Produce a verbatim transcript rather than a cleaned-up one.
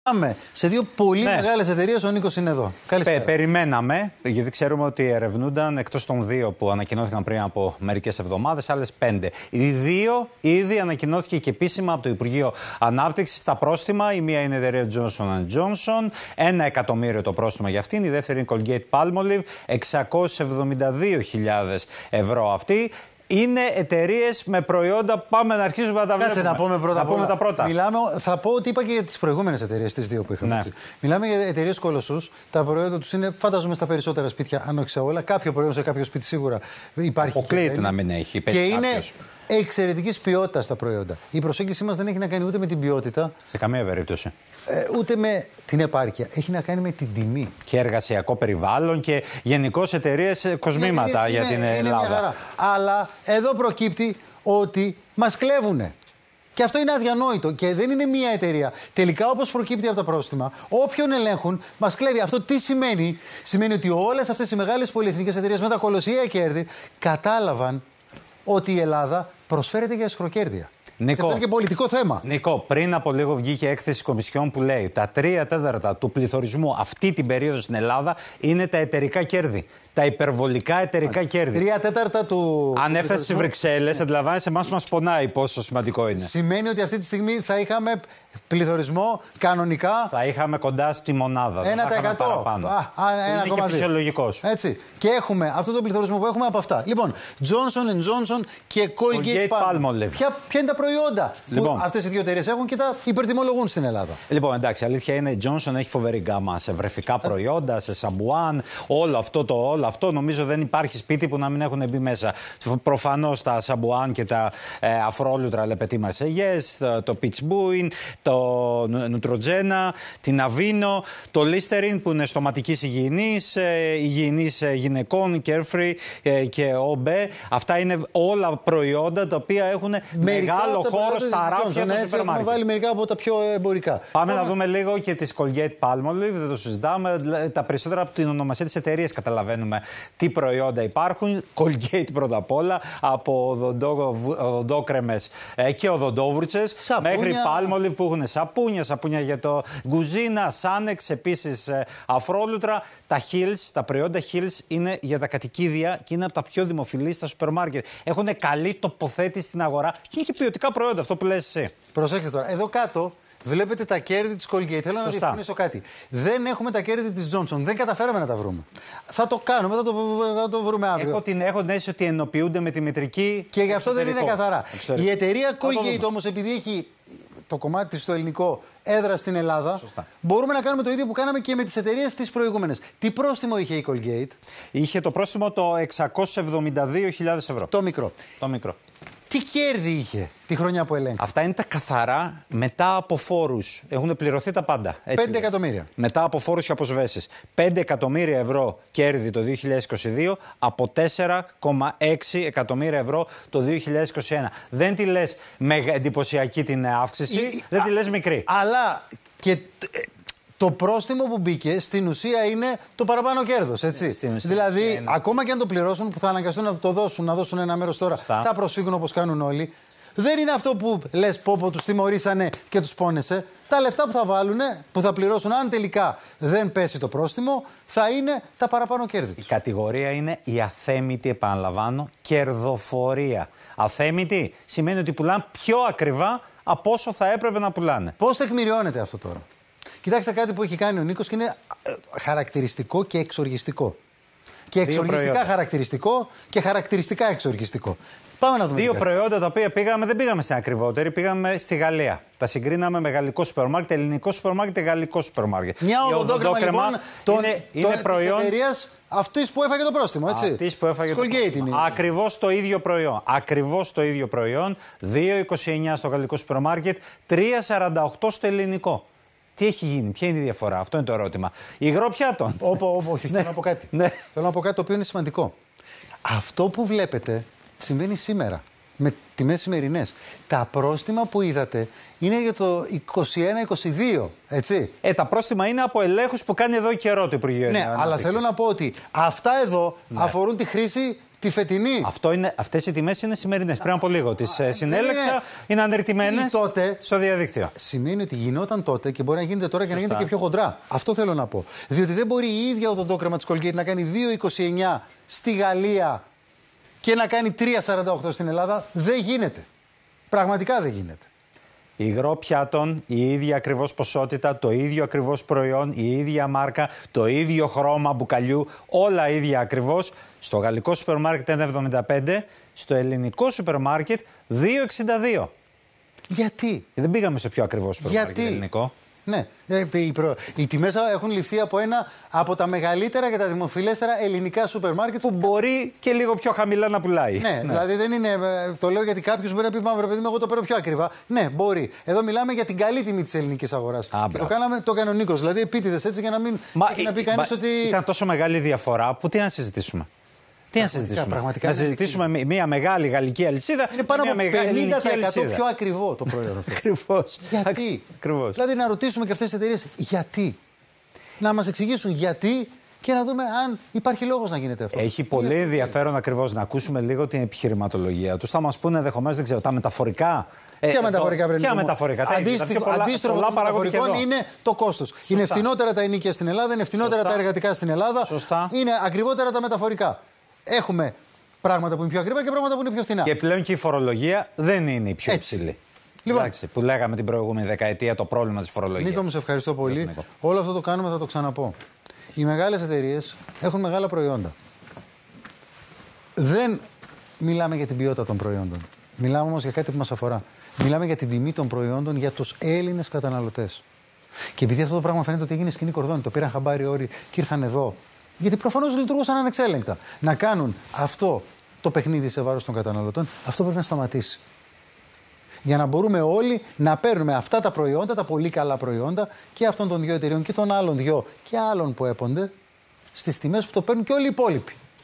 Πάμε σε δύο πολύ ναι. μεγάλες εταιρείες. Ο Νίκος είναι εδώ. Καλησπέρα. Πε, περιμέναμε, γιατί ξέρουμε ότι ερευνούνταν εκτός των δύο που ανακοινώθηκαν πριν από μερικές εβδομάδες, άλλες πέντε. Οι δύο ήδη ανακοινώθηκε και επίσημα από το Υπουργείο Ανάπτυξης τα πρόστιμα. Η μία είναι η εταιρεία Johnson εντ Johnson, ένα εκατομμύριο το πρόστιμο για αυτήν. Η δεύτερη είναι Colgate-Palmolive, εξακόσιες εβδομήντα δύο χιλιάδες ευρώ αυτή. Είναι εταιρείες με προϊόντα. Πάμε να αρχίσουμε να τα βλέπουμε. Κάτσε να πούμε πρώτα. Να πούμε τα πρώτα. Μιλάμε, θα πω ότι είπα και για τις προηγούμενες εταιρείες, τις δύο που είχαμε. Ναι. Μιλάμε για εταιρείες κολοσσούς. Τα προϊόντα τους είναι, φαντάζομαι, στα περισσότερα σπίτια, αν όχι σε όλα. Κάποιο προϊόν σε κάποιο σπίτι σίγουρα υπάρχει. Αποκλείεται να μην έχει. Και είναι εξαιρετικής ποιότητας τα προϊόντα. Η προσέγγιση μας δεν έχει να κάνει ούτε με την ποιότητα. Σε καμία περίπτωση. Ε, ούτε με την επάρκεια. Έχει να κάνει με την τιμή. Και εργασιακό περιβάλλον και γενικώς εταιρείες κοσμήματα είναι, για την είναι, Ελλάδα. Είναι μια χαρά. Αλλά εδώ προκύπτει ότι μας κλέβουνε. Και αυτό είναι αδιανόητο και δεν είναι μία εταιρεία. Τελικά, όπως προκύπτει από τα πρόστιμα, όποιον ελέγχουν μας κλέβει. Αυτό τι σημαίνει? Σημαίνει ότι όλες αυτές οι μεγάλες πολυεθνικές εταιρείες με τα κολοσσιαία κέρδη κατάλαβαν ότι η Ελλάδα προσφέρεται για αισχροκέρδεια. Νίκο, αυτό είναι και πολιτικό θέμα. Νίκο, πριν από λίγο βγήκε έκθεση Κομισιόν που λέει τα τρία τέταρτα του πληθωρισμού αυτή την περίοδο στην Ελλάδα είναι τα εταιρικά κέρδη. Τα υπερβολικά εταιρικά κέρδη. Τρία τέταρτα του. Αν έφτασε στις Βρυξέλλες, αντιλαμβάνεσαι, εμάς μας πονάει πόσο σημαντικό είναι. Σημαίνει ότι αυτή τη στιγμή θα είχαμε πληθωρισμό κανονικά. Θα είχαμε κοντά στη μονάδα. ένα τοις εκατό. Παραπάνω. Α, ένα είναι και φυσιολογικός. Έτσι. Και έχουμε αυτό το πληθωρισμό που έχουμε από αυτά. Λοιπόν, Johnson εντ Johnson και Colgate-Palmolive. Ποια, ποια είναι τα προϊόντα λοιπόν, που αυτές οι δύο εταιρείες έχουν και τα υπερτιμολογούν στην Ελλάδα? Λοιπόν, εντάξει, αλήθεια είναι η Johnson έχει φοβερή γκάμα σε βρεφικά προϊόντα, σε σαμπουάν, όλο αυτό το όλο. Αυτό νομίζω δεν υπάρχει σπίτι που να μην έχουν μπει μέσα. Προφανώς τα σαμπουάν και τα ε, αφρόλουτρα λεπετή Μαρσεγιές, το, το Peach Buoy, το Neutrogena, την Aveeno, το Listerine που είναι στοματικής υγιεινής, ε, υγιεινής ε, γυναικών, Carefree ε, και ο μπι. Αυτά είναι όλα προϊόντα τα οποία έχουν μερικά μεγάλο χώρο στα ράφια των σούπερ μάρκετ. Έχουμε βάλει μερικά από τα πιο εμπορικά. Πάμε, Πάμε να δούμε λίγο και τις Colgate-Palmolive, δεν το συζητάμε. Τα περισσότερα από την ονομασία της εταιρείας καταλαβαίνουμε τι προϊόντα υπάρχουν. Colgate πρώτα απ' όλα, από οδοντόκρεμες και οδοντόβουρτσες μέχρι Palmolive που έχουν σαπούνια, σαπούνια για το γκουζίνα, Sanex, επίσης αφρόλουτρα. Τα Hills, τα προϊόντα Hills είναι για τα κατοικίδια και είναι από τα πιο δημοφιλή στα σούπερ μάρκετ. Έχουν καλή τοποθέτηση στην αγορά και έχει ποιοτικά προϊόντα, αυτό που λες εσύ. Προσέξτε τώρα, εδώ κάτω βλέπετε τα κέρδη της Colgate. Θέλω να διευκρινίσω κάτι. Δεν έχουμε τα κέρδη της Johnson. Δεν καταφέραμε να τα βρούμε. Θα το κάνουμε, θα το, θα το βρούμε αύριο. Έχω την έχω αίσθηση ότι ενοποιούνται με τη μητρική. Και γι' αυτό εξωτερικό. δεν είναι καθαρά. Εξωτερικό. Η εταιρεία Colgate όμως, επειδή έχει το κομμάτι της στο ελληνικό έδρα στην Ελλάδα, σωστά, μπορούμε να κάνουμε το ίδιο που κάναμε και με τις εταιρείες τις προηγούμενες. Τι πρόστιμο είχε η Colgate? Είχε το πρόστιμο το εξακόσιες εβδομήντα δύο χιλιάδες ευρώ. Το μικρό. Το μικρό. Τι κέρδη είχε τη χρονιά που ελέγχει? Αυτά είναι τα καθαρά μετά από φόρους. Έχουν πληρωθεί τα πάντα. πέντε εκατομμύρια. Μετά από φόρους και αποσβέσεις. πέντε εκατομμύρια ευρώ κέρδη το δύο χιλιάδες είκοσι δύο από τέσσερα κόμμα έξι εκατομμύρια ευρώ το δύο χιλιάδες είκοσι ένα. Δεν τη λες μεγα εντυπωσιακή την αύξηση, η... δεν τη λες μικρή. Αλλά και το πρόστιμο που μπήκε στην ουσία είναι το παραπάνω κέρδος, έτσι. Στην ουσία, δηλαδή, είναι... ακόμα και αν το πληρώσουν, που θα αναγκαστούν να το δώσουν, να δώσουν ένα μέρος τώρα, Στα. θα προσφύγουν όπως κάνουν όλοι. Δεν είναι αυτό που λες πω πω τους τιμωρήσανε και τους πόνεσε. Τα λεφτά που θα βάλουν, που θα πληρώσουν, αν τελικά δεν πέσει το πρόστιμο, θα είναι τα παραπάνω κέρδη τους. Η κατηγορία είναι η αθέμητη, επαναλαμβάνω, κερδοφορία. Αθέμητη σημαίνει ότι πουλάνε πιο ακριβά από όσο θα έπρεπε να πουλάνε. Πώς τεκμηριώνεται αυτό τώρα? Κοιτάξτε κάτι που έχει κάνει ο Νίκος και είναι χαρακτηριστικό και εξοργιστικό. Και εξοργιστικά χαρακτηριστικό και χαρακτηριστικά εξοργιστικό. Πάμε να δούμε. Δύο προϊόντα τα οποία πήγαμε, δεν πήγαμε στην ακριβότερη, πήγαμε στη Γαλλία. Τα συγκρίναμε με γαλλικό σούπερ μάρκετ, ελληνικό σούπερ μάρκετ, γαλλικό σούπερ μάρκετ. Μια οδοντόκρεμα λοιπόν, τον, είναι, είναι τον, προϊόν της εταιρείας αυτής που έφαγε το πρόστιμο, έτσι. Αυτής που έφαγε Colgate το πρόστιμο. Ακριβώς το ίδιο προϊόν. Ακριβώς το ίδιο προϊόν. δύο είκοσι εννιά στο γαλλικό σούπερ μάρκετ, τρία σαράντα οκτώ στο ελληνικό. Τι έχει γίνει, ποια είναι η διαφορά, αυτό είναι το ερώτημα. Υγρό πιάτων. Όπο, όπο, όχι, θέλω να πω κάτι. Ναι. Θέλω να πω κάτι το οποίο είναι σημαντικό. Αυτό που βλέπετε συμβαίνει σήμερα. Με τιμές σημερινές. Τα πρόστιμα που είδατε είναι για το είκοσι ένα είκοσι δύο, έτσι. Ε, τα πρόστιμα είναι από ελέγχους που κάνει εδώ καιρό το Υπουργείο. Ναι, αλλά θέλω να πω ότι αυτά εδώ ναι. αφορούν τη χρήση τη φετινή. Αυτές οι τιμές είναι σημερινές. Πριν από λίγο τις ε, συνέλεξα, είναι, είναι ανερτημένες τότε, στο διαδίκτυο. Σημαίνει ότι γινόταν τότε και μπορεί να γίνεται τώρα και Σωστά. να γίνεται και πιο χοντρά. Αυτό θέλω να πω. Διότι δεν μπορεί η ίδια οδοντόκρεμα της Colgate να κάνει δύο είκοσι εννιά στη Γαλλία και να κάνει τρία σαράντα οκτώ στην Ελλάδα. Δεν γίνεται. Πραγματικά δεν γίνεται. Υγρό πιάτων, η ίδια ακριβώς ποσότητα, το ίδιο ακριβώς προϊόν, η ίδια μάρκα, το ίδιο χρώμα μπουκαλιού, όλα ίδια ακριβώς. Στο γαλλικό σούπερ μάρκετ ένα εβδομήντα πέντε, στο ελληνικό σούπερ μάρκετ δύο εξήντα δύο. Γιατί? Δεν πήγαμε στο πιο ακριβό σούπερ μάρκετ ελληνικό. Ναι, οι, προ... οι τιμές έχουν ληφθεί από ένα από τα μεγαλύτερα και τα δημοφιλέστερα ελληνικά σούπερ μάρκετ. Που μπορεί και λίγο πιο χαμηλά να πουλάει. Ναι, ναι, δηλαδή δεν είναι. Το λέω γιατί κάποιο μπορεί να πει: Μαύρο παιδί μου, εγώ το παίρνω πιο ακριβά. Ναι, μπορεί. Εδώ μιλάμε για την καλή τιμή της ελληνικής αγοράς. Και το κάναμε το έκανε ο Νίκος. Δηλαδή επίτηδες έτσι για να μην. Μα, να πει κανείς ότι. Ήταν τόσο μεγάλη διαφορά που τι να συζητήσουμε. Τι να συζητήσουμε. Πραγματικά, να συζητήσουμε με μια μεγάλη γαλλική αλυσίδα. Είναι πάνω από πενήντα τοις εκατό πιο ακριβό το προϊόν αυτό. Ακριβώς. Γιατί? Ακριβώς. Δηλαδή να ρωτήσουμε και αυτές τις εταιρείες γιατί. Να μας εξηγήσουν γιατί και να δούμε αν υπάρχει λόγος να γίνεται αυτό. Έχει πολύ είναι ενδιαφέρον ακριβώς να ακούσουμε λίγο την επιχειρηματολογία τους. Θα μας πούνε ενδεχομένως, δεν ξέρω, τα μεταφορικά. Ποια μεταφορικά πρέπει να είναι. μεταφορικά. Αντίστροφο των μεταφορικών είναι το κόστος. Είναι φτηνότερα τα ενοίκια στην Ελλάδα, είναι φτηνότερα τα εργατικά στην Ελλάδα. Σωστά. Είναι ακριβότερα τα μεταφορικά. Έχουμε πράγματα που είναι πιο ακριβά και πράγματα που είναι πιο φθηνά. Και πλέον και η φορολογία δεν είναι η πιο Έτσι. υψηλή. Λοιπόν, Εντάξει, που λέγαμε την προηγούμενη δεκαετία το πρόβλημα της φορολογίας. Νίκο, μου σε ευχαριστώ πολύ. Όλο αυτό το κάνουμε, θα το ξαναπώ. Οι μεγάλες εταιρείες έχουν μεγάλα προϊόντα. Δεν μιλάμε για την ποιότητα των προϊόντων. Μιλάμε όμως για κάτι που μας αφορά. Μιλάμε για την τιμή των προϊόντων για τους Έλληνες καταναλωτές. Και επειδή αυτό το πράγμα φαίνεται ότι έγινε σκηνή κορδόνι, το πήραν χαμπάρι όροι και ήρθαν εδώ. Γιατί προφανώς λειτουργούσαν ανεξέλεγκτα. Να κάνουν αυτό το παιχνίδι σε βάρος των καταναλωτών, αυτό πρέπει να σταματήσει. Για να μπορούμε όλοι να παίρνουμε αυτά τα προϊόντα, τα πολύ καλά προϊόντα και αυτών των δύο εταιρείων και των άλλων δύο και άλλων που έπονται στις τιμές που το παίρνουν και όλοι οι υπόλοιποι.